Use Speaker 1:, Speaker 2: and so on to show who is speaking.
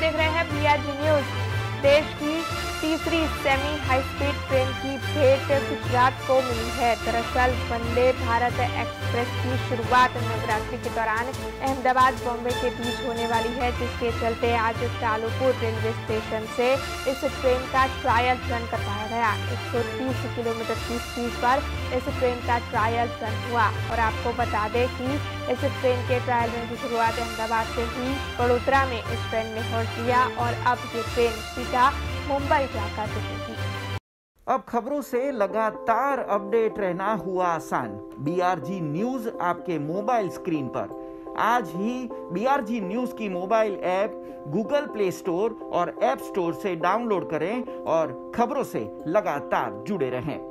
Speaker 1: देख रहे हैं बीआरजी न्यूज। देश की तीसरी सेमी हाई स्पीड ट्रेन की भेंट गुजरात को मिली है। दरअसल वंदे भारत एक्सप्रेस की शुरुआत नवरात्रि के दौरान अहमदाबाद बॉम्बे के बीच होने वाली है, जिसके चलते आज कालूपुर रेलवे स्टेशन से इस ट्रेन का ट्रायल रन करवाया गया। 130 किलोमीटर की स्पीड पर इस ट्रेन का ट्रायल रन हुआ और आपको बता दें कि इस ट्रेन के ट्रायल रन की शुरुआत अहमदाबाद से हुई। वडोदरा में इस ट्रेन ने हॉल्ट लिया और अब ये ट्रेन सीधा मुंबई जाकर रुकेगी।
Speaker 2: अब खबरों से लगातार अपडेट रहना हुआ आसान। बीआरजी न्यूज आपके मोबाइल स्क्रीन पर। आज ही बीआरजी न्यूज की mobile app Google play store और ऐप स्टोर से डाउनलोड करें और खबरों से लगातार जुड़े रहें।